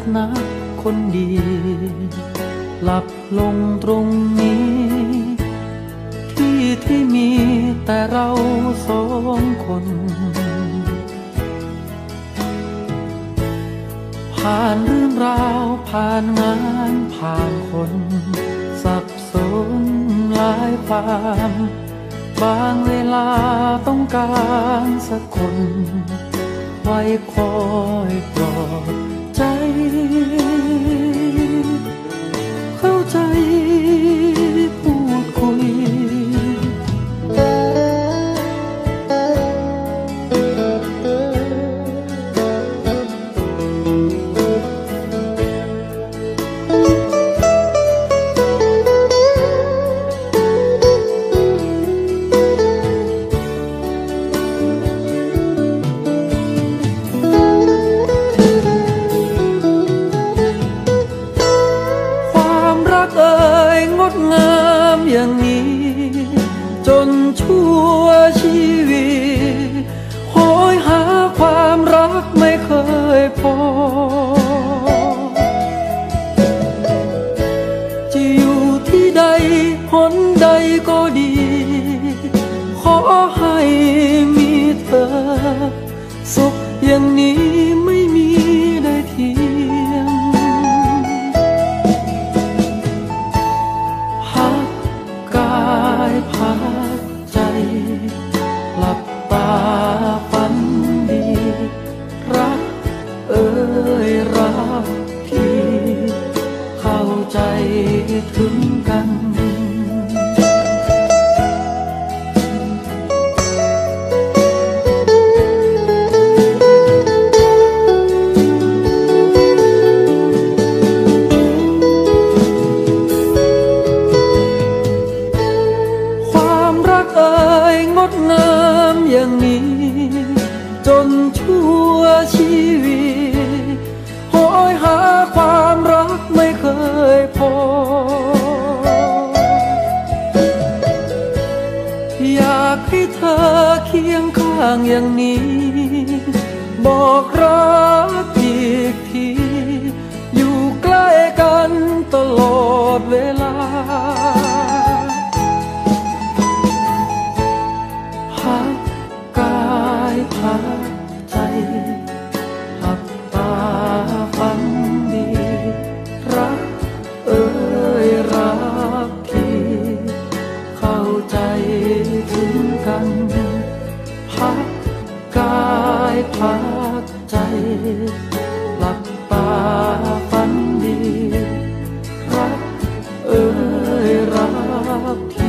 นะคนดีหลับลงตรงนี้ที่มีแต่เราสองคนผ่านเรื่องราวผ่านงานผ่านคนสับสนหลายความบางเวลาต้องการสักคนไว้คอยปลอบใจเข้าใจพูดคุยงดงามอย่างนี้จนชั่วชีวิตโหยหาความรักไม่เคยพอจะอยู่ที่ใดหนใดก็ดีขอให้มีเธอสุขอย่างนี้ไม่มีได้เทียมพักใจหลับตาฝันดีรักรักที่เข้าใจถึงกันงดงามอย่างนี้จนชั่วชีวิตโหยหาความรักไม่เคยพออยากให้เธอเคียงข้างอย่างนี้บอกรักอีกทีอยู่ใกล้กันตลอดเวลาพักกายพักใจหลับตาฝันดีรักรักที่เข้าใจถึงกันพักกายพักใจหลับตาฝันดีรักรัก